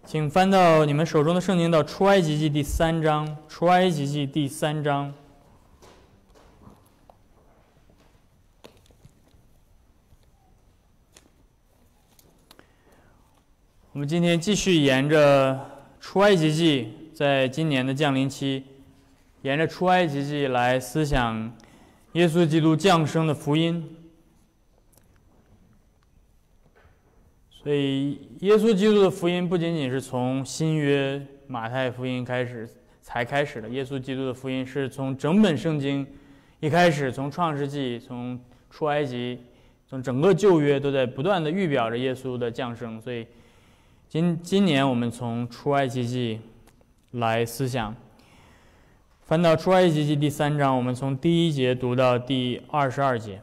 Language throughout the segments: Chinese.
请翻到你们手中的圣经到出埃及记第3章，出埃及记第3章。我们今天继续沿着出埃及记，在今年的降临期，沿着出埃及记来思想耶稣基督降生的福音。所以，耶稣基督的福音不仅仅是从新约马太福音才开始的，耶稣基督的福音是从整本圣经一开始，从创世纪，从出埃及，从整个旧约都在不断的预表着耶稣的降生。所以，今年我们从出埃及记来思想，翻到出埃及记第3章，我们从第1节读到第22节。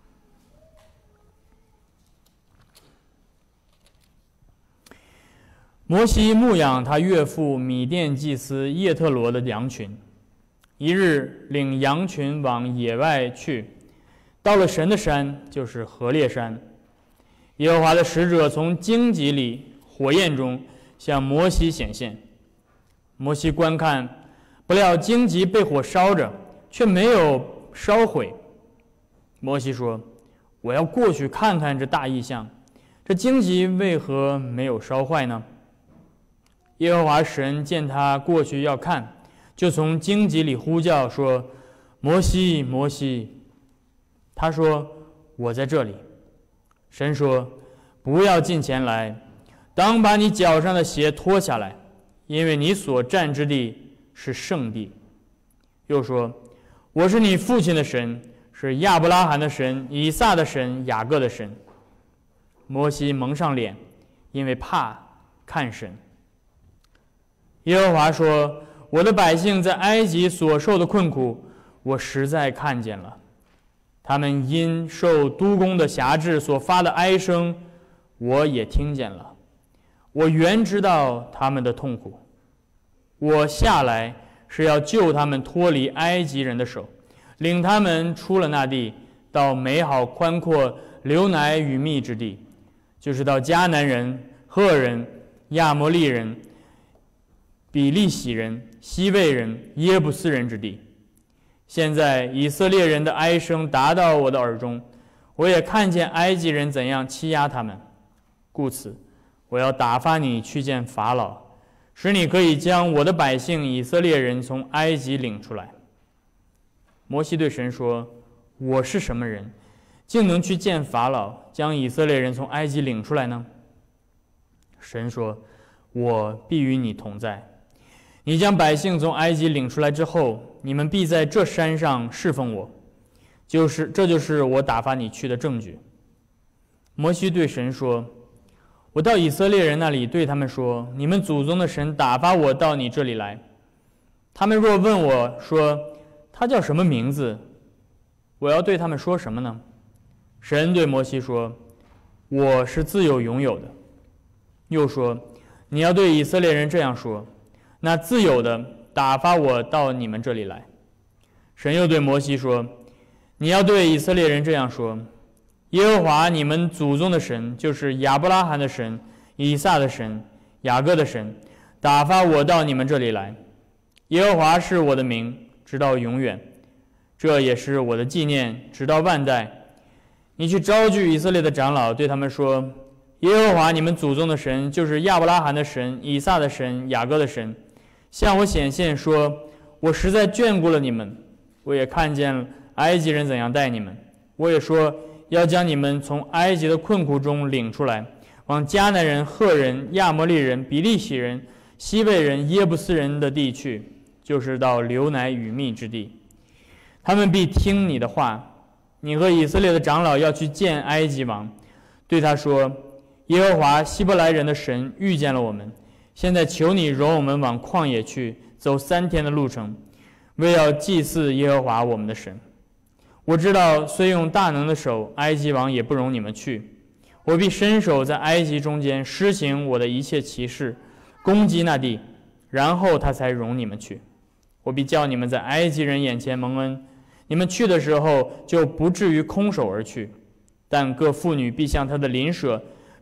摩西牧养他岳父米甸祭司叶特罗的羊群，一日领羊群往野外去，到了神的山，就是何烈山。耶和华的使者从荆棘里火焰中向摩西显现。摩西观看，不料荆棘被火烧着，却没有烧毁。摩西说：“我要过去看看这大异象，这荆棘为何没有烧坏呢？”耶和华神见他过去要看，就从荆棘里呼叫说：“摩西，摩西。”他说：“我在这里。”神说：“不要近前来，当把你脚上的鞋脱下来，因为你所站之地是圣地。”又说：“我是你父亲的神，是亚伯拉罕的神，以撒的神，雅各的神。”摩西蒙上脸，因为怕看神。耶和华说：“我的百姓在埃及所受的困苦，我实在看见了。他们因受督工的辖制所发的哀声，我也听见了。我原知道他们的痛苦。我下来是要救他们脱离埃及人的手，领他们出了那地，到美好宽阔、流奶与蜜之地，就是到迦南人、赫人、亚摩利人、比利洗人、西魏人、耶布斯人之地。现在以色列人的哀声达到我的耳中，我也看见埃及人怎样欺压他们。故此，我要打发你去见法老，使你可以将我的百姓以色列人从埃及领出来。”摩西对神说：“我是什么人，竟能去见法老，将以色列人从埃及领出来呢？”神说：“我必与你同在。你将百姓从埃及领出来之后，你们必在这山上侍奉我，这就是我打发你去的证据。”摩西对神说：“我到以色列人那里对他们说，你们祖宗的神打发我到你这里来。他们若问我说，他叫什么名字，我要对他们说什么呢？”神对摩西说：“我是自有永有的。”又说：“你要对以色列人这样说，那自有的打发我到你们这里来。”神又对摩西说：“你要对以色列人这样说，耶和华你们祖宗的神，就是亚伯拉罕的神、以撒的神、雅各的神，打发我到你们这里来。耶和华是我的名，直到永远，这也是我的纪念，直到万代。你去招聚以色列的长老，对他们说，耶和华你们祖宗的神，就是亚伯拉罕的神、以撒的神、雅各的神，向我显现说，我实在眷顾了你们，我也看见了埃及人怎样待你们，我也说要将你们从埃及的困苦中领出来，往迦南人、赫人、亚摩利人、比利洗人、西魏人、耶布斯人的地去，就是到流奶与蜜之地。他们必听你的话。你和以色列的长老要去见埃及王，对他说，耶和华希伯来人的神遇见了我们，现在求你容我们往旷野去，走3天的路程，为要祭祀耶和华我们的神。我知道虽用大能的手，埃及王也不容你们去。我必伸手在埃及中间施行我的一切奇事，攻击那地，然后他才容你们去。我必叫你们在埃及人眼前蒙恩，你们去的时候就不至于空手而去。但各妇女必向她的邻舍，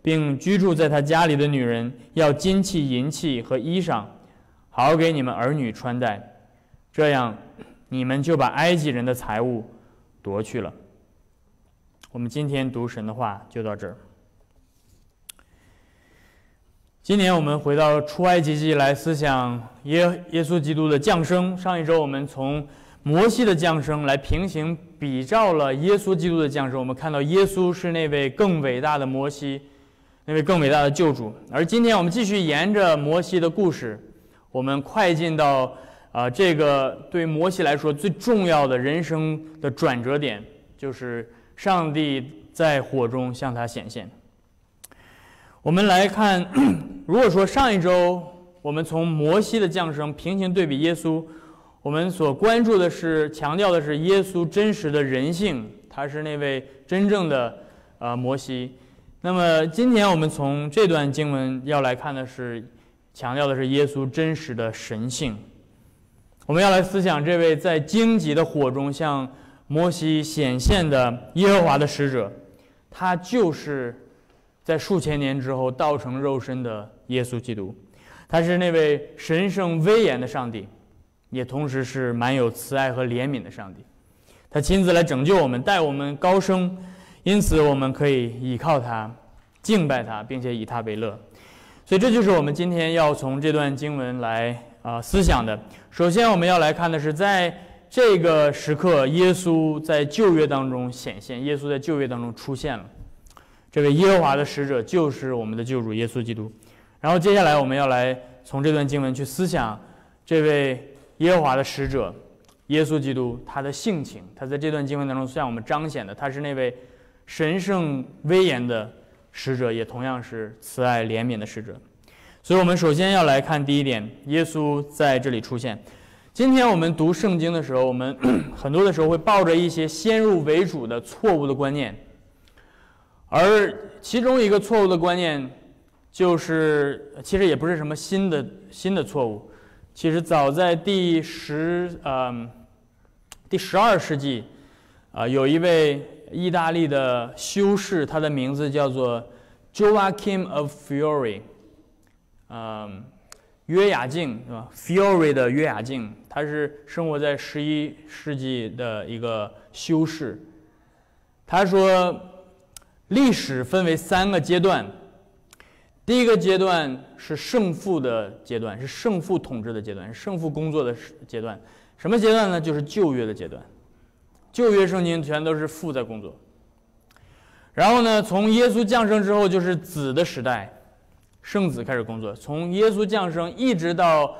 并居住在他家里的女人要金器、银器和衣裳，好给你们儿女穿戴，这样你们就把埃及人的财物夺去了。我们今天读神的话就到这儿。今年我们回到出埃及记来思想耶稣基督的降生。上一周我们从摩西的降生来平行比照了耶稣基督的降生，我们看到耶稣是那位更伟大的摩西，那位更伟大的救主。而今天我们继续沿着摩西的故事，我们快进到这个对摩西来说最重要的人生的转折点，就是上帝在火中向他显现。我们来看，如果说上一周我们从摩西的降生平行对比耶稣，我们所关注的是强调的是耶稣真实的人性，他是那位真正的摩西。那么今天我们从这段经文要来看的是强调的是耶稣真实的神性。我们要来思想这位在荆棘的火中向摩西显现的耶和华的使者，他就是在数千年之后道成肉身的耶稣基督。他是那位神圣威严的上帝，也同时是满有慈爱和怜悯的上帝。他亲自来拯救我们，带我们高升，因此我们可以依靠他，敬拜他，并且以他为乐。所以这就是我们今天要从这段经文来思想的。首先我们要来看的是在这个时刻耶稣在旧约当中显现，耶稣在旧约当中出现了，这位耶和华的使者就是我们的救主耶稣基督。然后接下来我们要来从这段经文去思想这位耶和华的使者耶稣基督他的性情，他在这段经文当中向我们彰显的，他是那位神圣威严的使者，也同样是慈爱怜悯的使者。所以我们首先要来看第一点，耶稣在这里出现。今天我们读圣经的时候，我们很多的时候会抱着一些先入为主的错误的观念，而其中一个错误的观念就是其实也不是什么新的错误，其实早在第12世纪有一位意大利的修士，他的名字叫做 Joachim of Fiore， 约雅敬是吧 ？Fiore 的约雅敬，他是生活在11世纪的一个修士。他说，历史分为3个阶段。第一个阶段是胜负的阶段，是胜负统治的阶段，是胜负工作的阶段。什么阶段呢？就是旧约的阶段。旧约圣经全都是父在工作。然后呢，从耶稣降生之后就是子的时代，圣子开始工作。从耶稣降生一直到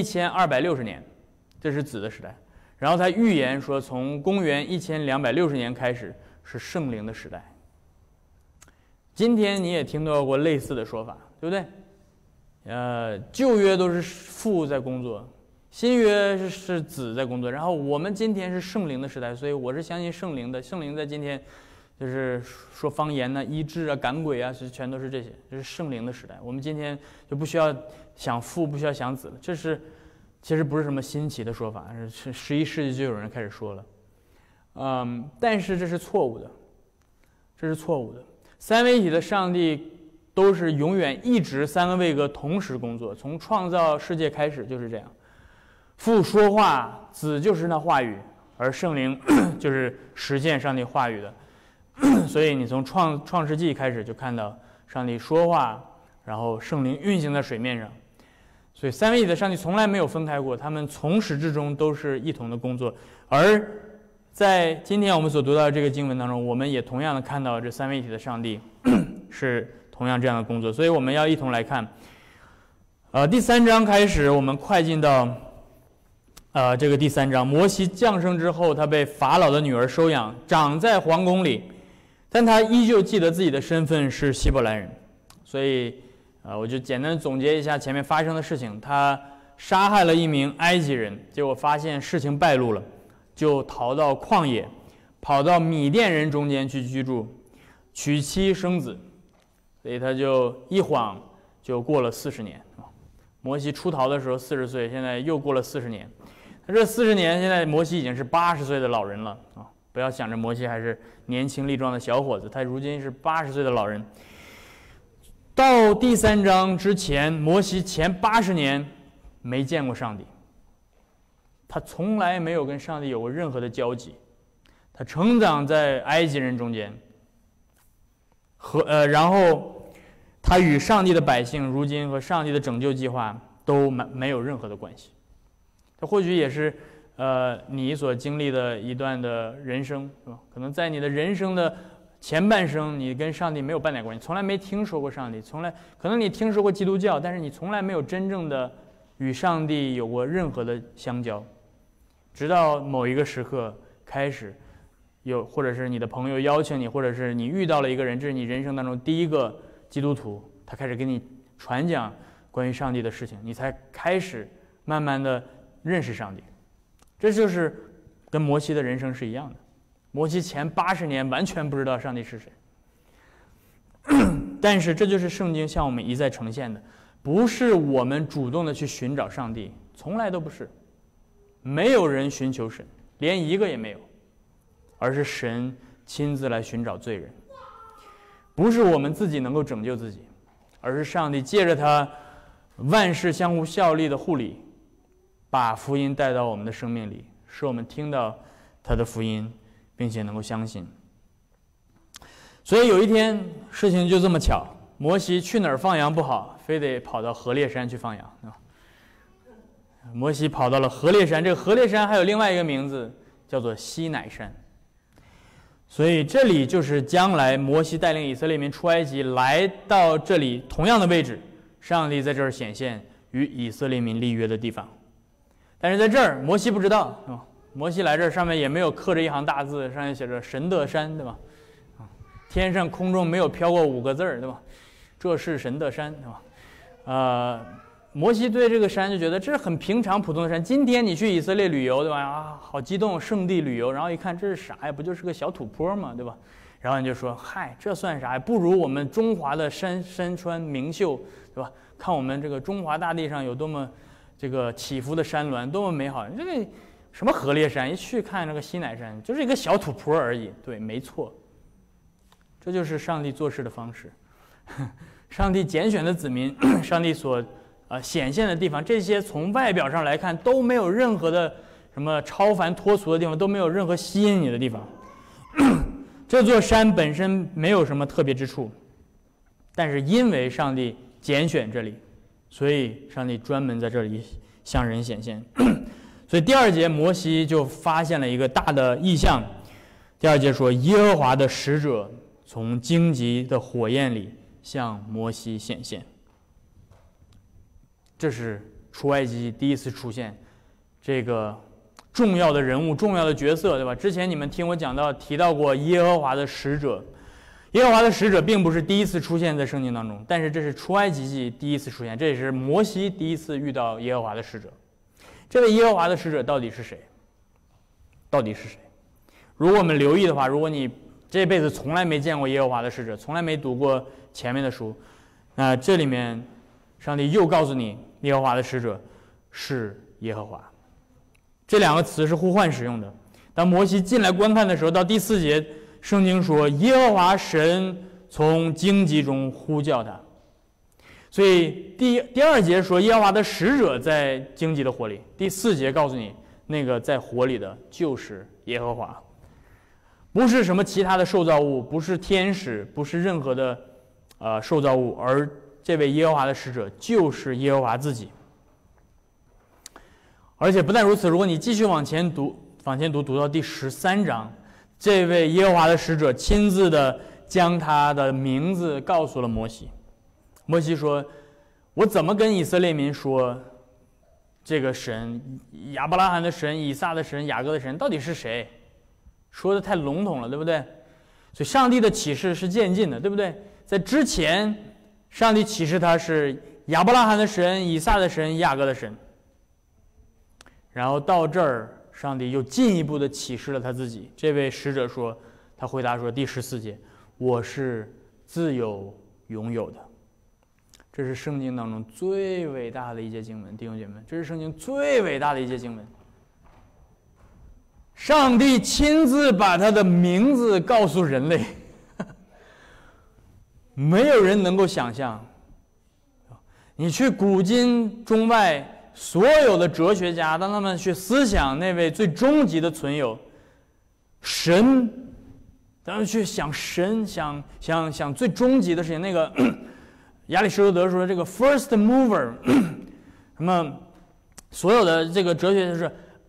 1260年，这是子的时代。然后他预言说，从公元1260年开始是圣灵的时代。今天你也听到过类似的说法，对不对？旧约都是父在工作，新约是子在工作，然后我们今天是圣灵的时代，所以我是相信圣灵的。圣灵在今天就是说方言呢、医治啊、赶鬼啊，全都是这些，这是圣灵的时代。我们今天就不需要想父，不需要想子了，这是其实不是什么新奇的说法，是11世纪就有人开始说了。但是这是错误的，这是错误的。三位一体的上帝都是永远一直3个位格同时工作，从创造世界开始就是这样。父说话，子就是那话语，而圣灵就是实现上帝话语的。所以你从创世纪开始就看到上帝说话，然后圣灵运行在水面上。所以三位一体的上帝从来没有分开过，他们从始至终都是一同的工作。而在今天我们所读到的这个经文当中，我们也同样的看到这三位一体的上帝是同样这样的工作，所以我们要一同来看。第3章开始，我们快进到这个第3章。摩西降生之后，他被法老的女儿收养，长在皇宫里，但他依旧记得自己的身份是希伯来人。所以我就简单总结一下前面发生的事情。他杀害了一名埃及人，结果发现事情败露了，就逃到旷野，跑到米甸人中间去居住，娶妻生子。所以他就一晃就过了40年。摩西出逃的时候40岁，现在又过了40年。他这40年，现在摩西已经是80岁的老人了啊！不要想着摩西还是年轻力壮的小伙子，他如今是80岁的老人。 到第3章之前，摩西前80年没见过上帝，他从来没有跟上帝有过任何的交集。他成长在埃及人中间，然后他与上帝的百姓如今和上帝的拯救计划都没有任何的关系。他或许也是你所经历的一段的人生，是吧？可能在你的人生的前半生，你跟上帝没有半点关系，从来没听说过上帝，可能你听说过基督教，但是你从来没有真正的与上帝有过任何的相交，直到某一个时刻开始或者是你的朋友邀请你，或者是你遇到了一个人，这是你人生当中第一个基督徒，他开始给你传讲关于上帝的事情，你才开始慢慢的认识上帝。这就是跟摩西的人生是一样的。摩西前80年完全不知道上帝是谁，但是这就是圣经向我们一再呈现的，不是我们主动的去寻找上帝，从来都不是，没有人寻求神，连一个也没有，而是神亲自来寻找罪人。不是我们自己能够拯救自己，而是上帝借着他万事相互效力的护理，把福音带到我们的生命里，使我们听到他的福音，并且能够相信。所以有一天事情就这么巧，摩西去哪儿放羊不好，非得跑到何烈山去放羊，对吧？摩西跑到了何烈山，这个何烈山还有另外一个名字叫做西乃山。所以这里就是将来摩西带领以色列民出埃及来到这里同样的位置，上帝在这儿显现与以色列民立约的地方。但是在这儿摩西不知道，摩西来这儿上面也没有刻着一行大字，上面写着神的山，对吧？天上空中没有飘过5个字，对吧？这是神的山，对吧？摩西对这个山就觉得这是很平常普通的山。今天你去以色列旅游，对吧？啊，好激动，圣地旅游，然后一看这是啥呀？不就是个小土坡嘛，对吧？然后你就说，嗨，这算啥呀？不如我们中华的山川名秀，对吧？看我们这个中华大地上有多么这个起伏的山峦，多么美好。这个什么何烈山，一去看这个西乃山，就是一个小土坡而已。对，没错，这就是上帝做事的方式。上帝拣选的子民，上帝所显现的地方，这些从外表上来看都没有任何的什么超凡脱俗的地方，都没有任何吸引你的地方。这座山本身没有什么特别之处，但是因为上帝拣选这里，所以上帝专门在这里向人显现。所以第2节摩西就发现了一个大的异象。第2节说，耶和华的使者从荆棘的火焰里向摩西显现。这是出埃及第一次出现这个重要的人物、重要的角色，对吧？之前你们听我提到过耶和华的使者。耶和华的使者并不是第一次出现在圣经当中，但是这是出埃及记第一次出现，这也是摩西第一次遇到耶和华的使者。这位耶和华的使者到底是谁？如果我们留意的话，如果你这辈子从来没见过耶和华的使者，从来没读过前面的书，那这里面上帝又告诉你，耶和华的使者是耶和华。这2个词是互换使用的。当摩西进来观看的时候，到第4节，圣经说耶和华神从荆棘中呼叫他。所以第2节说耶和华的使者在荆棘的火里，第4节告诉你那个在火里的就是耶和华，不是什么其他的受造物，不是天使，不是任何的受造物，而这位耶和华的使者就是耶和华自己。而且不但如此，如果你继续往前读读到第13章，这位耶和华的使者亲自的将他的名字告诉了摩西。摩西说，我怎么跟以色列民说这个神，亚伯拉罕的神、以撒的神、雅各的神到底是谁？说的太笼统了，对不对？所以上帝的启示是渐进的，对不对？在之前上帝启示他是亚伯拉罕的神、以撒的神、雅各的神，然后到这儿上帝又进一步的启示了他自己。这位使者说，他回答说，第14节，我是自有永有的。这是圣经当中最伟大的一节经文，弟兄姐妹们，这是圣经最伟大的一节经文。上帝亲自把他的名字告诉人类， 没有人能够想象。你去古今中外所有的哲学家，当他们去思想那位最终极的存有神，当他们去想神，想最终极的事情，那个亚里士多德说这个 first mover， 什么所有的这个哲学就是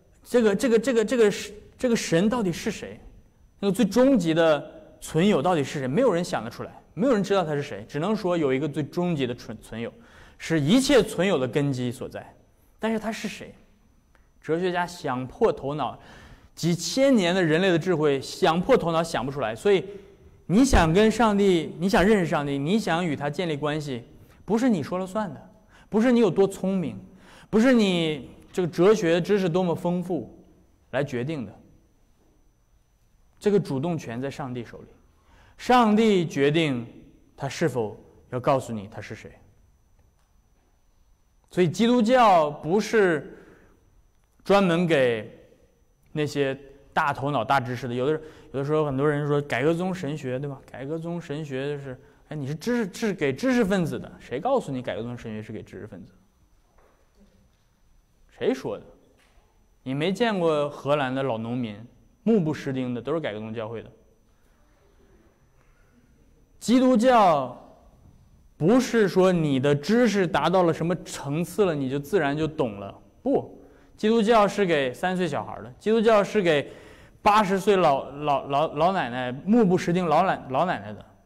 这个神到底是谁？那个最终极的存有到底是谁？没有人想得出来，没有人知道他是谁，只能说有一个最终极的存有，是一切存有的根基所在。但是他是谁？哲学家想破头脑，几千年的人类的智慧想破头脑想不出来。所以你想跟上帝，你想认识上帝，你想与他建立关系，不是你说了算的，不是你有多聪明，不是你这个哲学知识多么丰富来决定的。这个主动权在上帝手里，上帝决定他是否要告诉你他是谁。所以基督教不是专门给那些大头脑大知识的。有的时候很多人说改革宗神学，对吧？改革宗神学就是你是给知识分子的，谁告诉你改革宗神学是给知识分子？谁说的？你没见过荷兰的老农民目不识丁的都是改革宗教会的。基督教不是说你的知识达到了什么层次了，你就自然就懂了。不，基督教是给3岁小孩的，基督教是给80岁老奶奶目不识丁老奶奶的。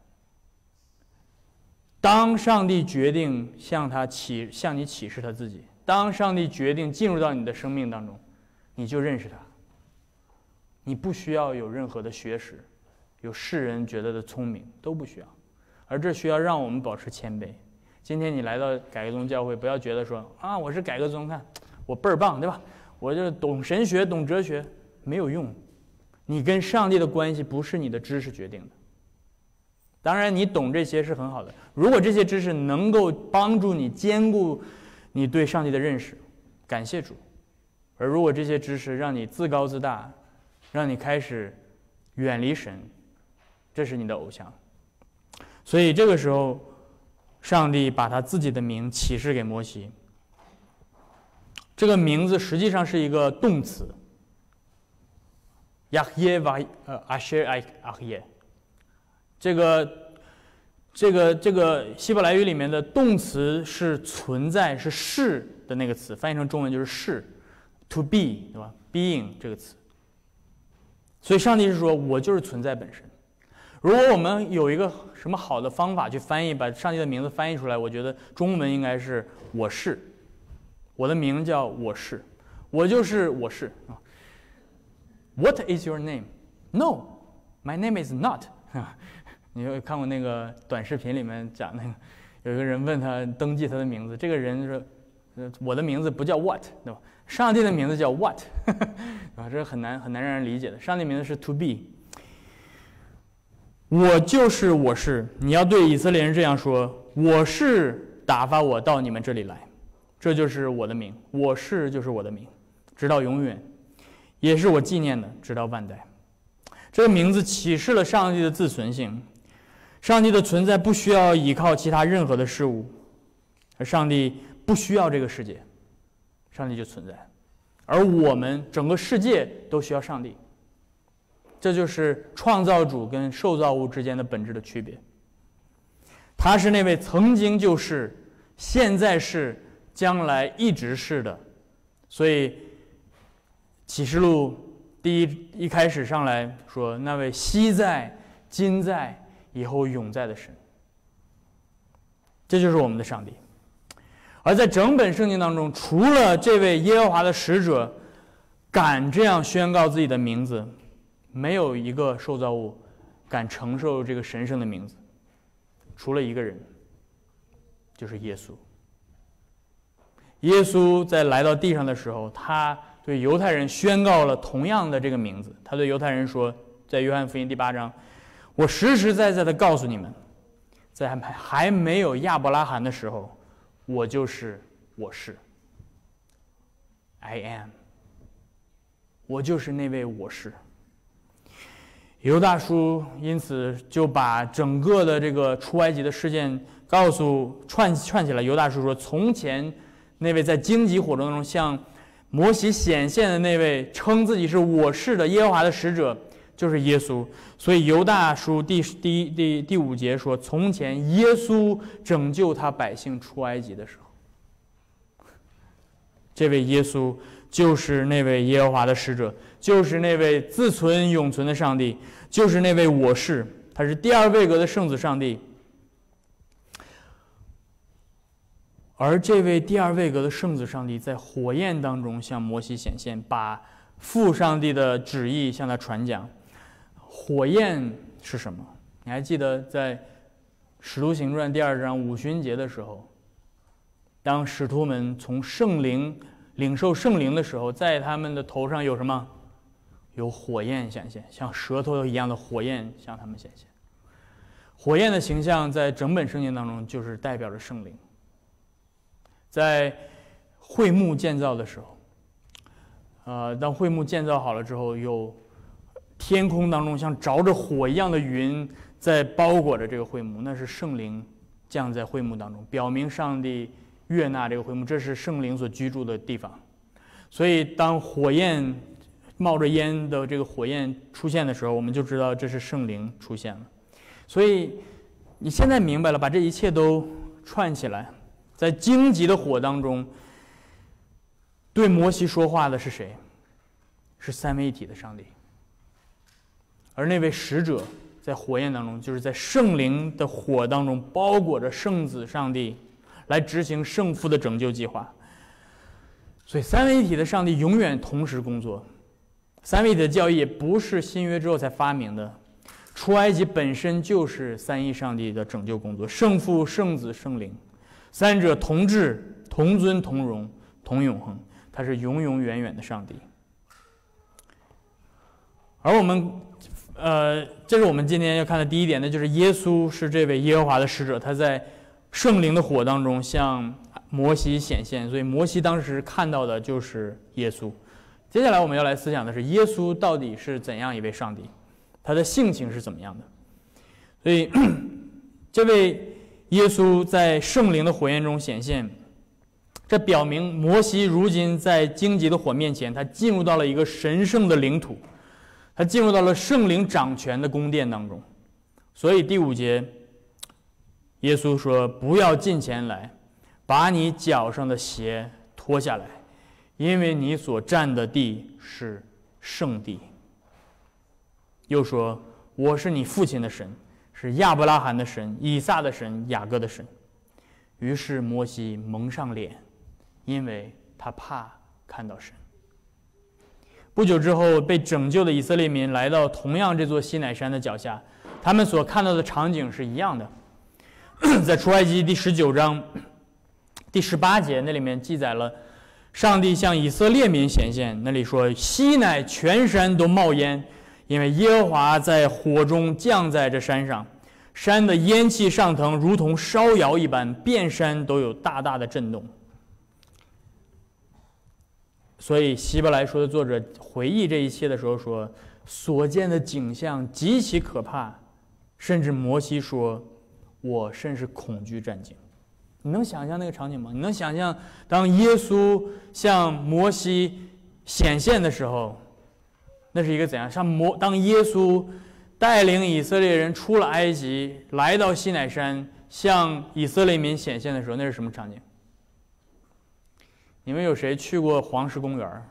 当上帝决定向你启示他自己，当上帝决定进入到你的生命当中，你就认识他。你不需要有任何的学识，有世人觉得的聪明，都不需要。而这需要让我们保持谦卑。今天你来到改革宗教会，不要觉得说我是改革宗，看我倍儿棒，对吧？我就懂神学懂哲学，没有用。你跟上帝的关系不是你的知识决定的。当然你懂这些是很好的，如果这些知识能够帮助你兼顾你对上帝的认识，感谢主。而如果这些知识让你自高自大，让你开始远离神，这是你的偶像。所以这个时候上帝把他自己的名启示给摩西。这个名字实际上是一个动词，亚耶瓦阿谢埃阿耶。这个希伯来语里面的动词是存在，是是的那个词，翻译成中文就是是 ，to be， 对吧 ？being 这个词。所以上帝是说，我就是存在本身。如果我们有一个什么好的方法去翻译，把上帝的名字翻译出来，我觉得中文应该是我是。我的名叫我是，我就是我是。What is your name? No, my name is not. 你有看过那个短视频里面讲那个，有一个人问他登记他的名字，这个人说，我的名字不叫 What， 对吧？上帝的名字叫 What， 这是很难让人理解的。上帝名字是 To Be。我就是我是，你要对以色列人这样说：我是打发我到你们这里来，这就是我的名。我是就是我的名，直到永远，也是我纪念的，直到万代。这个名字启示了上帝的自存性，上帝的存在不需要依靠其他任何的事物，而上帝不需要这个世界，上帝就存在。而我们整个世界都需要上帝。这就是创造主跟受造物之间的本质的区别。他是那位曾经就是、现在是、将来一直是的。所以启示录一开始上来说，那位昔在、今在、以后永在的神，这就是我们的上帝。而在整本圣经当中，除了这位耶和华的使者敢这样宣告自己的名字，没有一个受造物敢承受这个神圣的名字，除了一个人，就是耶稣。耶稣在来到地上的时候，他对犹太人宣告了同样的这个名字。他对犹太人说，在约翰福音第8章，我实实在在的告诉你们，在还没有亚伯拉罕的时候，我就是我是 I am， 我就是那位我是。 犹大书因此就把整个的这个出埃及的事件串起来。犹大书说，从前那位在荆棘火中向摩西显现的那位称自己是我是的耶和华的使者，就是耶稣。所以犹大书第5节说，从前耶稣拯救他百姓出埃及的时候，这位耶稣就是那位耶和华的使者，就是那位自存永存的上帝，就是那位我是，他是第二位格的圣子上帝。而这位第二位格的圣子上帝在火焰当中向摩西显现，把父上帝的旨意向他传讲。火焰是什么？你还记得在使徒行传第2章五旬节的时候，当使徒们从圣灵领受圣灵的时候，在他们的头上有什么？有火焰显现，像舌头一样的火焰向他们显现。火焰的形象在整本圣经当中就是代表着圣灵。在会幕建造的时候，当会幕建造好了之后，有天空当中像着着火一样的云在包裹着这个会幕，那是圣灵降在会幕当中，表明上帝悦纳这个会幕，这是圣灵所居住的地方。所以当火焰冒着烟的这个火焰出现的时候，我们就知道这是圣灵出现了。所以你现在明白了，把这一切都串起来。在荆棘的火当中，对摩西说话的是谁？是三位一体的上帝。而那位使者在火焰当中，就是在圣灵的火当中包裹着圣子上帝，来执行圣父的拯救计划。所以三位一体的上帝永远同时工作。三位一体的教义也不是新约之后才发明的，出埃及本身就是三一上帝的拯救工作，圣父、圣子、圣灵。三者同治、同尊、同荣、同永恒，他是永永远远的上帝。而我们，这是我们今天要看的第一点，那就是耶稣是这位耶和华的使者，他在圣灵的火当中向摩西显现，所以摩西当时看到的就是耶稣。接下来我们要来思想的是，耶稣到底是怎样一位上帝，他的性情是怎么样的。所以这位耶稣在圣灵的火焰中显现，这表明摩西如今在荆棘的火面前，他进入到了一个神圣的领土，他进入到了圣灵掌权的宫殿当中。所以第5节，耶稣说：“不要近前来，把你脚上的鞋脱下来，因为你所站的地是圣地。”又说：“我是你父亲的神，是亚伯拉罕的神、以撒的神、雅各的神。”于是摩西蒙上脸，因为他怕看到神。不久之后，被拯救的以色列民来到同样这座西乃山的脚下，他们所看到的场景是一样的。在出埃及第19章第18节，那里面记载了上帝向以色列民显现，那里说：“西乃全山都冒烟，因为耶和华在火中降在这山上，山的烟气上腾，如同烧窑一般，遍山都有大大的震动。”所以希伯来书的作者回忆这一切的时候说，所见的景象极其可怕，甚至摩西说：“我甚是恐惧战惊。”你能想象那个场景吗？你能想象当耶稣向摩西显现的时候，那是一个怎样？当耶稣带领以色列人出了埃及，来到西乃山，向以色列民显现的时候，那是什么场景？你们有谁去过黄石公园？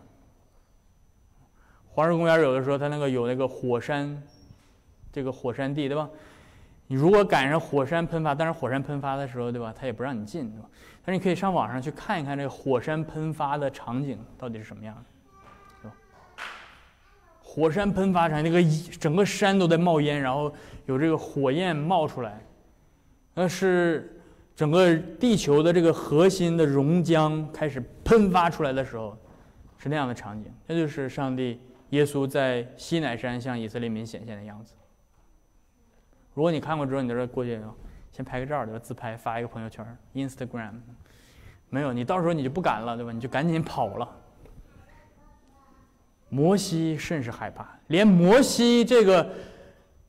黄石公园有的时候它有那个火山，这个火山地，对吧？你如果赶上火山喷发，但是火山喷发的时候，对吧？它也不让你进，对吧？但是你可以上网上去看一看这个火山喷发的场景到底是什么样的，对吧？火山喷发场，那个整个山都在冒烟，然后有这个火焰冒出来，那是整个地球的这个核心的熔浆开始喷发出来的时候，是那样的场景。这就是上帝耶稣在西乃山向以色列民显现的样子。如果你看过之后，你就过去先拍个照，对吧？自拍发一个朋友圈 ，Instagram。没有，你到时候你就不敢了，对吧？你就赶紧跑了。摩西甚是害怕，连摩西这个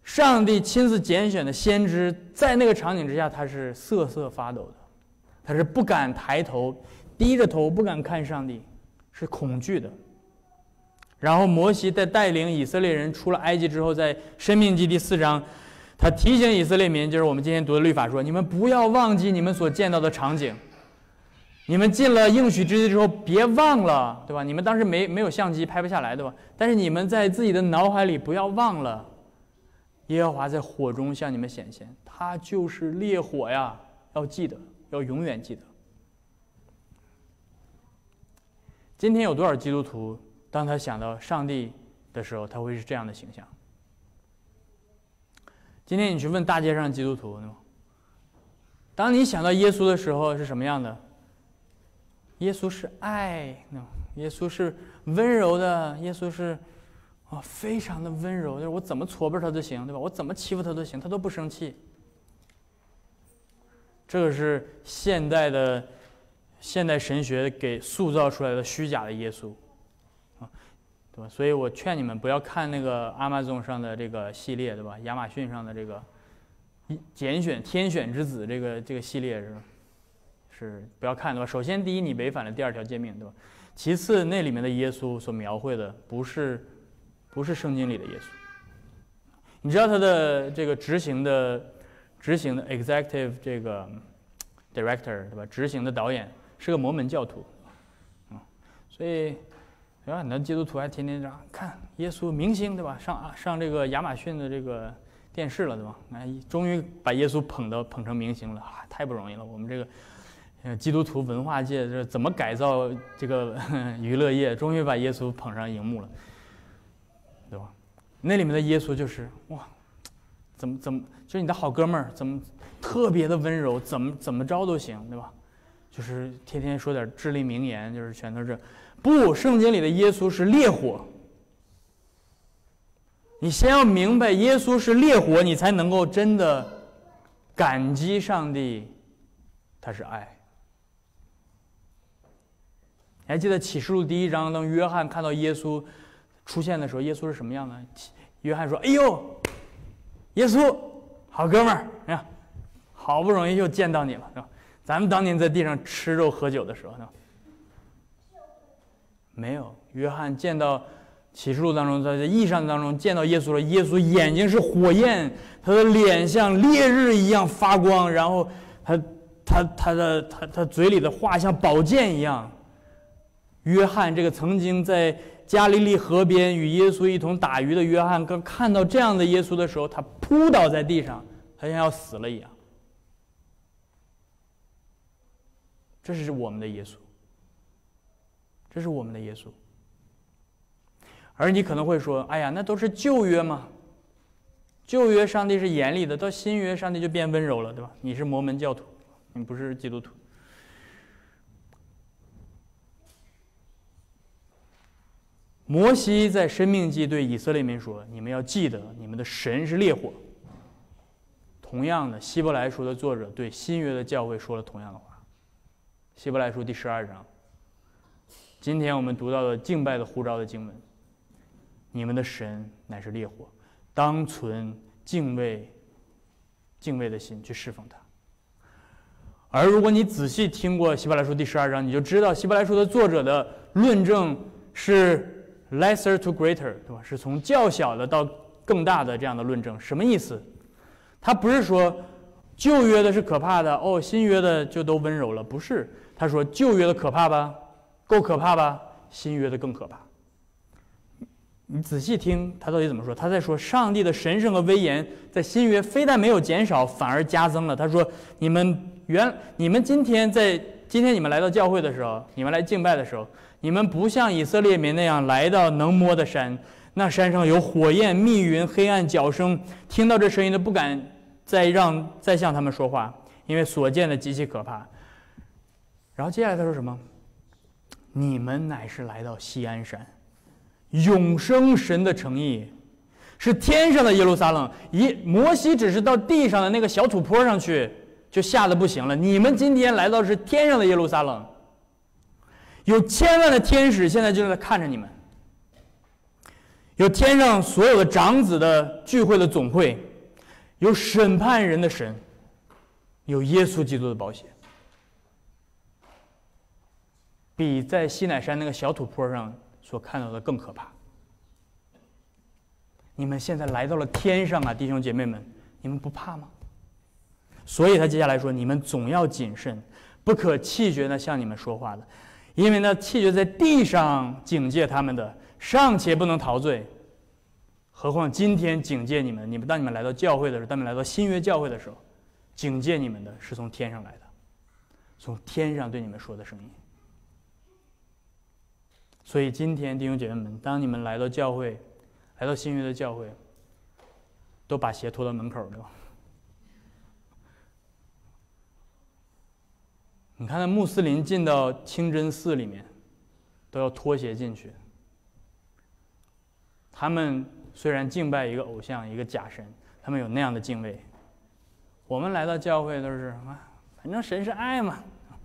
上帝亲自拣选的先知，在那个场景之下，他是瑟瑟发抖的，他是不敢抬头，低着头不敢看上帝，是恐惧的。然后摩西在带领以色列人出了埃及之后，在申命记第4章，他提醒以色列民，就是我们今天读的律法说，你们不要忘记你们所见到的场景，你们进了应许之地之后别忘了，对吧？你们当时没有相机拍不下来，对吧？但是你们在自己的脑海里不要忘了，耶和华在火中向你们显现，他就是烈火呀，要记得，要永远记得。今天有多少基督徒，当他想到上帝的时候，他会是这样的形象？今天你去问大街上的基督徒，当你想到耶稣的时候是什么样的？耶稣是爱，耶稣是温柔的，耶稣是非常的温柔，就是我怎么搓巴他都行，对吧？我怎么欺负他都行，他都不生气。这个是现代神学给塑造出来的虚假的耶稣，对吧？所以我劝你们不要看那个 Amazon 上的这个系列，对吧？亚马逊上的这个拣选天选之子这个系列是不要看，对吧？首先第一，你违反了第2条诫命，对吧？其次，那里面的耶稣所描绘的不是圣经里的耶稣。你知道他的这个执行的 executive 这个 director， 对吧？执行的导演是个摩门教徒，所以很多基督徒还天天这样看耶稣明星，对吧？上这个亚马逊的这个电视了，对吧？终于把耶稣捧成明星了，太不容易了。我们这个基督徒文化界这怎么改造这个娱乐业，终于把耶稣捧上荧幕了，对吧？那里面的耶稣就是哇，怎么就是你的好哥们儿，怎么特别的温柔，怎么着都行，对吧？就是天天说点至理名言，就是全都是不，圣经里的耶稣是烈火。你先要明白耶稣是烈火，你才能够真的感激上帝，他是爱。你还记得启示录第1章，当约翰看到耶稣出现的时候，耶稣是什么样的？约翰说：“哎呦，耶稣，好哥们儿，哎呀，好不容易又见到你了，是吧？咱们当年在地上吃肉喝酒的时候，是吧？没有。约翰见到启示录当中，在异象当中见到耶稣了，耶稣眼睛是火焰，他的脸像烈日一样发光，然后他嘴里的话像宝剑一样。约翰这个曾经在加利利河边与耶稣一同打鱼的约翰，刚看到这样的耶稣的时候，他扑倒在地上，他像要死了一样。这是我们的耶稣，这是我们的耶稣。而你可能会说：“哎呀，那都是旧约嘛，旧约上帝是严厉的，到新约上帝就变温柔了，对吧？”你是摩门教徒，你不是基督徒。摩西在申命记对以色列民说：“你们要记得，你们的神是烈火。”同样的，希伯来书的作者对新约的教会说了同样的话。希伯来书第12章，今天我们读到的敬拜的呼召的经文：“你们的神乃是烈火，当存敬畏的心去侍奉他。”而如果你仔细听过希伯来书第12章，你就知道希伯来书的作者的论证是lesser to greater， 对吧？是从较小的到更大的这样的论证。什么意思？他不是说旧约的是可怕的，新约的就都温柔了，不是。他说旧约的可怕吧，够可怕吧，新约的更可怕。你仔细听他到底怎么说。他在说上帝的神圣和威严在新约非但没有减少，反而加增了。他说你们今天你们来到教会的时候，你们来敬拜的时候，你们不像以色列民那样来到能摸的山，那山上有火焰、密云、黑暗、角声，听到这声音都不敢再向他们说话，因为所见的极其可怕。然后接下来他说什么？你们乃是来到锡安山，永生神的城邑，是天上的耶路撒冷。摩西只是到地上的那个小土坡上去，就吓得不行了。你们今天来到是天上的耶路撒冷，有千万的天使现在就在看着你们， 有天上所有的长子的聚会的总会，有审判人的神，有耶稣基督的宝血，比在西乃山那个小土坡上所看到的更可怕。你们现在来到了天上啊，弟兄姐妹们，你们不怕吗？所以他接下来说，你们总要谨慎，不可弃绝那向你们说话的，因为那弃绝在地上警戒他们的，尚且不能逃罪，何况今天警戒你们，当你们来到教会的时候，当你们来到新约教会的时候，警戒你们的是从天上来的，从天上对你们说的声音。所以今天弟兄姐妹们，当你们来到教会，来到新约的教会，都把鞋拖到门口，对吧？你看那穆斯林进到清真寺里面，都要脱鞋进去。他们虽然敬拜一个偶像，一个假神，他们有那样的敬畏。我们来到教会都是反正神是爱嘛。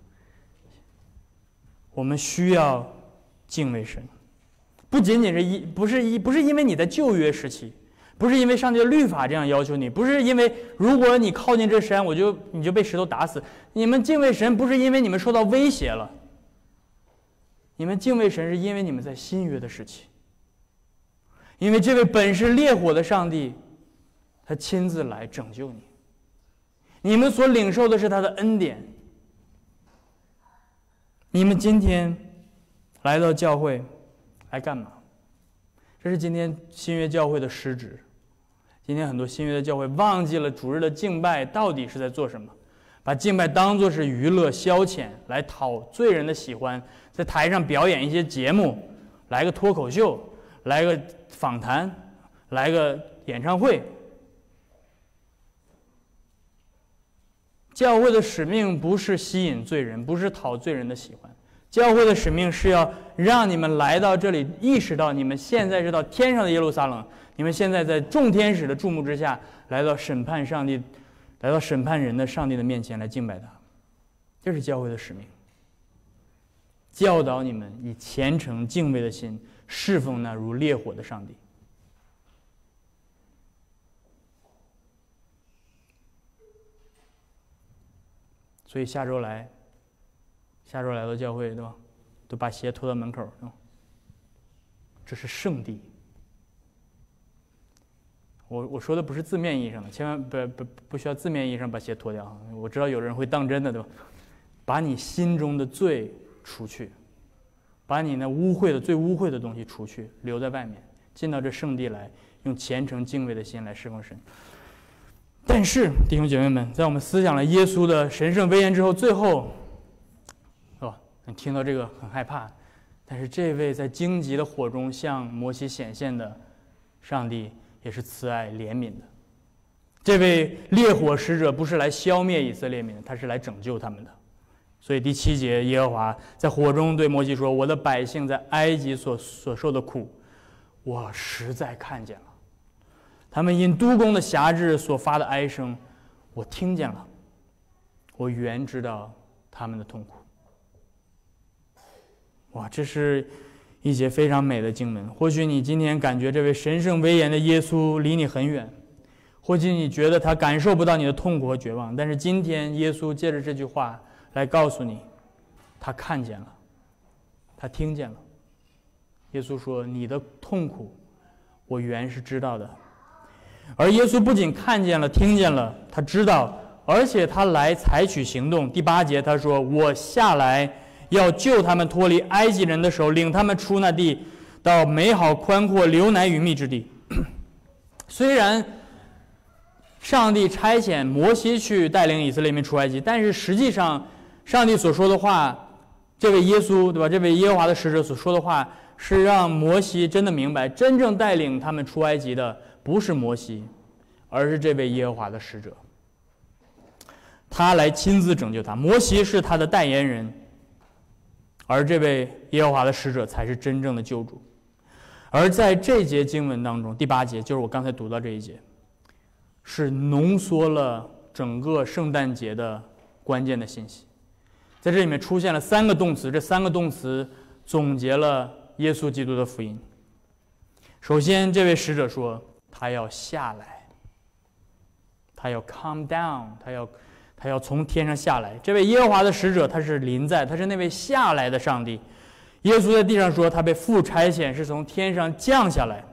我们需要敬畏神，不仅仅是不是因为你在旧约时期，不是因为上帝的律法这样要求你，不是因为如果你靠近这山，你就被石头打死。你们敬畏神不是因为你们受到威胁了，你们敬畏神是因为你们在新约的时期，因为这位本是烈火的上帝，他亲自来拯救你，你们所领受的是他的恩典。你们今天来到教会来干嘛？这是今天新约教会的失职。今天很多新约的教会忘记了主日的敬拜到底是在做什么，把敬拜当作是娱乐消遣，来讨罪人的喜欢，在台上表演一些节目，来个脱口秀，来个访谈，来个演唱会。教会的使命不是吸引罪人，不是讨罪人的喜欢，教会的使命是要让你们来到这里，意识到你们现在是到天上的耶路撒冷，你们现在在众天使的注目之下，来到审判上帝，来到审判人的上帝的面前来敬拜他。这是教会的使命，教导你们以虔诚敬畏的心侍奉那如烈火的上帝。所以下周来到教会，对吧？都把鞋拖到门口，对吧？这是圣地。我说的不是字面意义上的，千万不需要字面意义上把鞋脱掉。我知道有人会当真的，对吧？把你心中的罪除去，把你那最污秽的东西除去，留在外面，进到这圣地来，用虔诚敬畏的心来侍奉神。但是弟兄姐妹们，在我们思想了耶稣的神圣威严之后，最后你听到这个很害怕，但是这位在荆棘的火中向摩西显现的上帝也是慈爱怜悯的。这位烈火使者不是来消灭以色列民，他是来拯救他们的。所以第7节，耶和华在火中对摩西说：“我的百姓在埃及所受的苦，我实在看见了。他们因督工的辖制所发的哀声，我听见了。我原知道他们的痛苦。”哇，这是一节非常美的经文。或许你今天感觉这位神圣威严的耶稣离你很远，或许你觉得他感受不到你的痛苦和绝望，但是今天耶稣借着这句话来告诉你，他看见了，他听见了。耶稣说：“你的痛苦，我原是知道的。”而耶稣不仅看见了、听见了，他知道，而且他来采取行动。第8节他说：“我下来要救他们脱离埃及人的手，领他们出那地，到美好宽阔流奶与蜜之地。”虽然上帝差遣摩西去带领以色列民出埃及，但是实际上上帝所说的话，这位耶稣，对吧？这位耶和华的使者所说的话，是让摩西真的明白，真正带领他们出埃及的不是摩西，而是这位耶和华的使者。他来亲自拯救他。摩西是他的代言人，而这位耶和华的使者才是真正的救主。而在这节经文当中，第8节就是我刚才读到这一节，是浓缩了整个圣诞节的关键的信息。在这里面出现了3个动词，这3个动词总结了耶稣基督的福音。 首先，这位使者说他要下来，他要 come down， 他要从天上下来。这位耶和华的使者他是临在，他是那位下来的上帝。耶稣在地上说他被父差遣，是从天上降下来。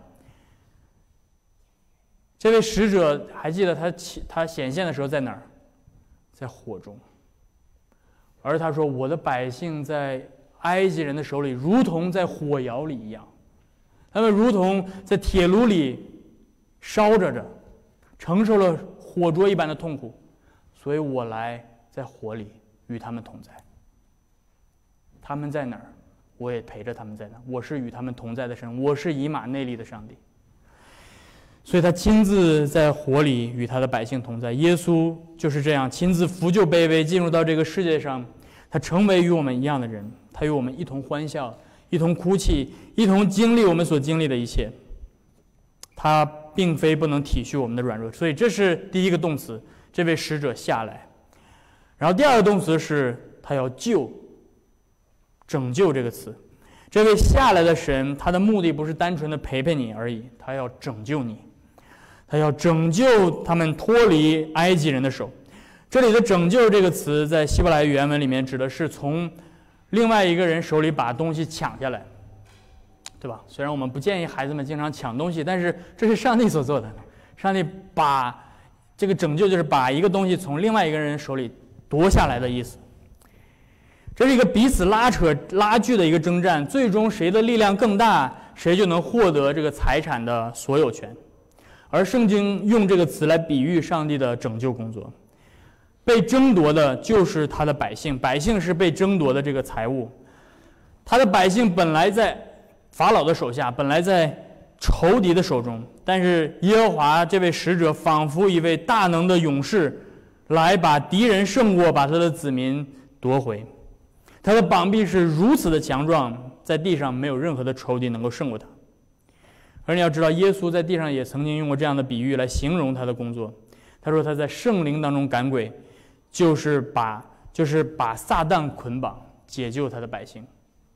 这位使者还记得他显现的时候在哪儿？在火中。而他说我的百姓在埃及人的手里如同在火窑里一样，他们如同在铁炉里烧着，承受了火灼一般的痛苦，所以我来在火里与他们同在。他们在哪儿，我也陪着他们在哪儿。我是与他们同在的神，我是以马内利的上帝。所以他亲自在火里与他的百姓同在。耶稣就是这样亲自扶救卑微，进入到这个世界上，他成为与我们一样的人，他与我们一同欢笑，一同哭泣，一同经历我们所经历的一切。他并非不能体恤我们的软弱，所以这是第一个动词，这位使者下来。然后第二个动词是他要救，拯救这个词。这位下来的神，他的目的不是单纯的陪陪你而已，他要拯救你，他要拯救他们脱离埃及人的手。这里的拯救这个词在希伯来原文里面指的是从另外一个人手里把东西抢下来，对吧？虽然我们不建议孩子们经常抢东西，但是这是上帝所做的。上帝把这个拯救就是把一个东西从另外一个人手里夺下来的意思。这是一个彼此拉扯拉锯的一个征战，最终谁的力量更大，谁就能获得这个财产的所有权。而圣经用这个词来比喻上帝的拯救工作。被争夺的就是他的百姓，百姓是被争夺的这个财物。他的百姓本来在法老的手下，本来在仇敌的手中，但是耶和华这位使者仿佛一位大能的勇士，来把敌人胜过，把他的子民夺回。他的膀臂是如此的强壮，在地上没有任何的仇敌能够胜过他。而你要知道，耶稣在地上也曾经用过这样的比喻来形容他的工作。他说他在圣灵当中赶鬼，就是把撒旦捆绑，解救他的百姓。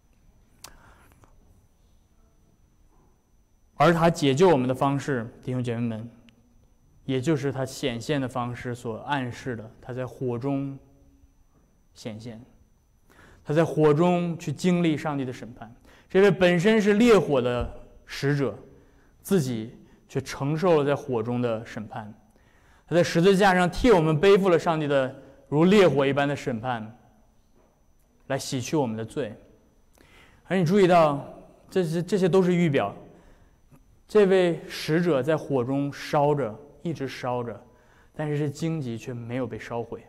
而他解救我们的方式，弟兄姐妹们，也就是他显现的方式所暗示的，他在火中显现，他在火中去经历上帝的审判。这位本身是烈火的使者，自己却承受了在火中的审判。他在十字架上替我们背负了上帝的如烈火一般的审判，来洗去我们的罪。而你注意到，这些都是预表。这位使者在火中烧着，一直烧着，但是这荆棘却没有被烧毁。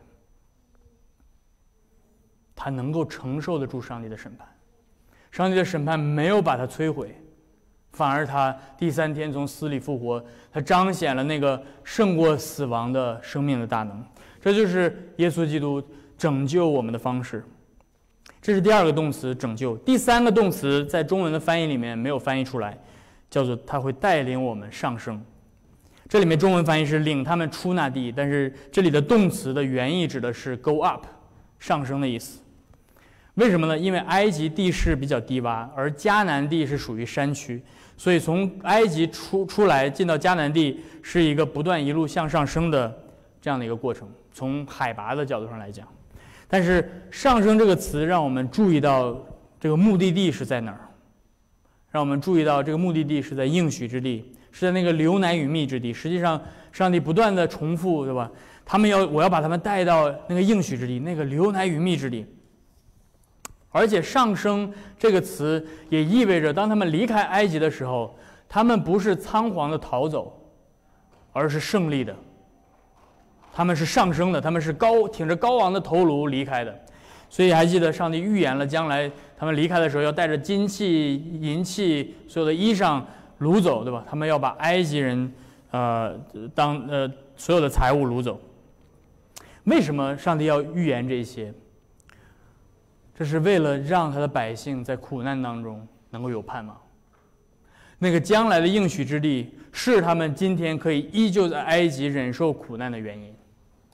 他能够承受得住上帝的审判，上帝的审判没有把他摧毁，反而他第三天从死里复活，他彰显了那个胜过死亡的生命的大能。这就是耶稣基督拯救我们的方式。这是第二个动词，拯救。第三个动词在中文的翻译里面没有翻译出来，叫做他会带领我们上升。这里面中文翻译是领他们出那地，但是这里的动词的原意指的是 go up， 上升的意思。为什么呢？因为埃及地势比较低洼，而迦南地是属于山区，所以从埃及出来进到迦南地是一个不断一路向上升的这样的一个过程，从海拔的角度上来讲。但是上升这个词让我们注意到这个目的地是在哪儿，让我们注意到这个目的地是在应许之地，是在那个流奶与蜜之地。实际上上帝不断的重复，对吧？我要把他们带到那个应许之地，那个流奶与蜜之地。而且上升这个词也意味着，当他们离开埃及的时候，他们不是仓皇的逃走，而是胜利的。他们是上升的，他们是挺着高昂的头颅离开的。所以还记得上帝预言了将来他们离开的时候要带着金器、银器、所有的衣裳掳走，对吧？他们要把埃及人所有的财物掳走。为什么上帝要预言这些？这是为了让他的百姓在苦难当中能够有盼望。那个将来的应许之地是他们今天可以依旧在埃及忍受苦难的原因。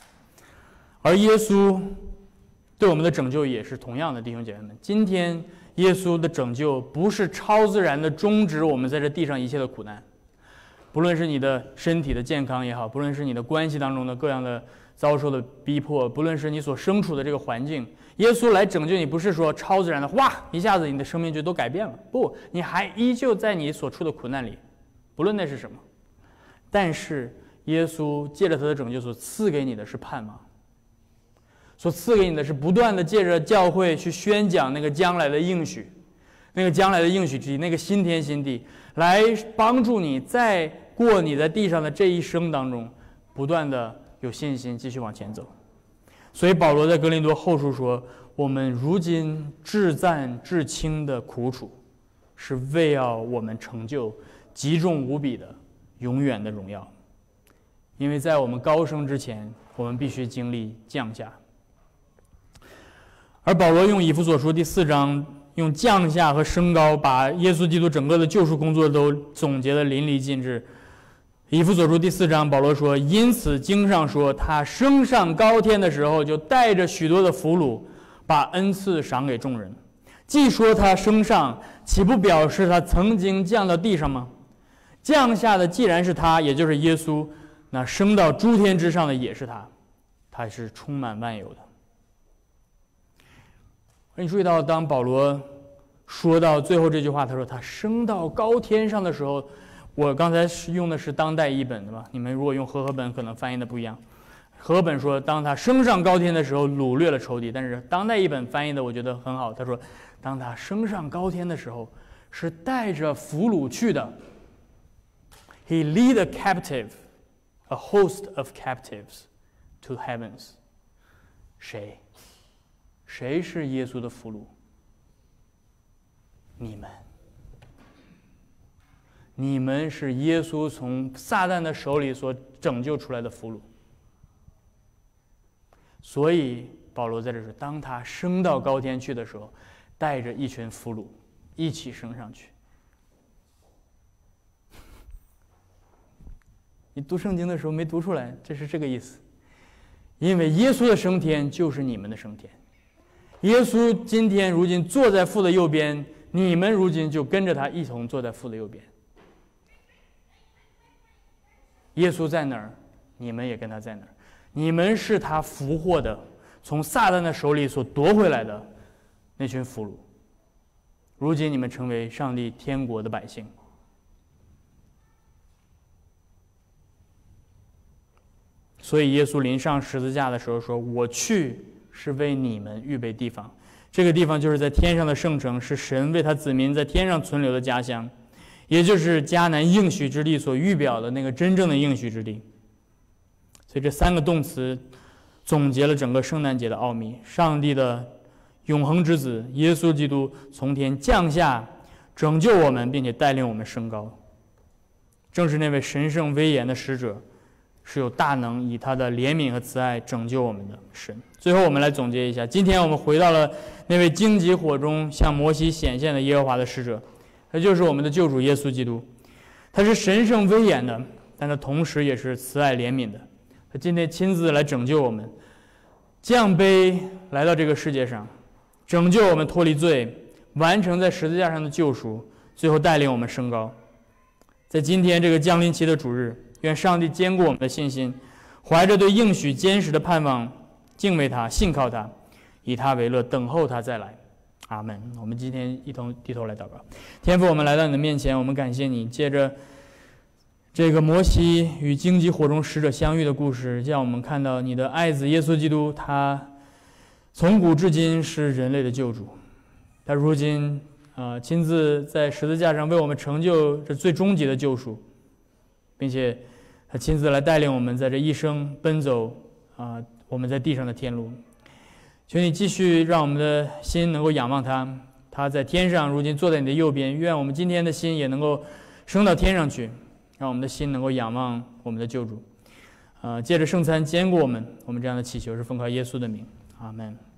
而耶稣对我们的拯救也是同样的，弟兄姐妹们。今天耶稣的拯救不是超自然的终止我们在这地上一切的苦难，不论是你的身体的健康也好，不论是你的关系当中的各样的遭受的逼迫，不论是你所身处的这个环境，耶稣来拯救你，不是说超自然的哇一下子你的生命就都改变了，不，你还依旧在你所处的苦难里，不论那是什么。但是耶稣借着他的拯救所赐给你的是盼望，所赐给你的是不断的借着教会去宣讲那个将来的应许，那个将来的应许之地，那个新天新地，来帮助你在过你在地上的这一生当中不断的有信心继续往前走。所以保罗在哥林多后书说，我们如今至赞至轻的苦楚，是为要我们成就极重无比的永远的荣耀。因为在我们高升之前，我们必须经历降下。而保罗用以弗所书第4章用降下和升高，把耶稣基督整个的救赎工作都总结得淋漓尽致。以弗所书第4章，保罗说：“因此经上说，他升上高天的时候，就带着许多的俘虏，把恩赐赏给众人。既说他升上，岂不表示他曾经降到地上吗？降下的既然是他，也就是耶稣，那升到诸天之上的也是他，他是充满万有的。”你注意到，当保罗说到最后这句话，他说他升到高天上的时候，我刚才用的是当代译本，对吧？你们如果用和合本，可能翻译的不一样。和合本说，当他升上高天的时候，掳掠了仇敌。但是当代译本翻译的，我觉得很好。他说，当他升上高天的时候，是带着俘虏去的。He lead a captive, a host of captives, to heavens. 谁是耶稣的俘虏？你们是耶稣从撒旦的手里所拯救出来的俘虏。所以保罗在这说，当他升到高天去的时候，带着一群俘虏一起升上去。你读圣经的时候没读出来，这是这个意思。因为耶稣的升天就是你们的升天。耶稣今天如今坐在父的右边，你们如今就跟着他一同坐在父的右边。耶稣在哪儿，你们也跟他在哪儿。你们是他俘获的，从撒旦的手里所夺回来的那群俘虏。如今你们成为上帝天国的百姓。所以耶稣临上十字架的时候说，我去是为你们预备地方。这个地方就是在天上的圣城，是神为他子民在天上存留的家乡，也就是迦南应许之地所预表的那个真正的应许之地。所以这3个动词总结了整个圣诞节的奥秘。上帝的永恒之子耶稣基督从天降下，拯救我们，并且带领我们升高。正是那位神圣威严的使者，是有大能以他的怜悯和慈爱拯救我们的神。最后我们来总结一下，今天我们回到了那位荆棘火中向摩西显现的耶和华的使者，他就是我们的救主耶稣基督。他是神圣威严的，但他同时也是慈爱怜悯的。他今天亲自来拯救我们，降卑来到这个世界上，拯救我们脱离罪，完成在十字架上的救赎，最后带领我们升高。在今天这个降临期的主日，愿上帝坚固我们的信心，怀着对应许坚实的盼望，敬畏他，信靠他，以他为乐，等候他再来。阿们。我们今天一同低头来祷告。天父，我们来到你的面前，我们感谢你，借着这个摩西与荆棘火中使者相遇的故事，让我们看到你的爱子耶稣基督，他从古至今是人类的救主。他如今亲自在十字架上为我们成就这最终极的救赎，并且他亲自来带领我们在这一生奔走我们在地上的天路。求你继续让我们的心能够仰望他，他在天上如今坐在你的右边。愿我们今天的心也能够升到天上去，让我们的心能够仰望我们的救主。借着圣餐坚固我们这样的祈求是奉靠耶稣的名。阿们。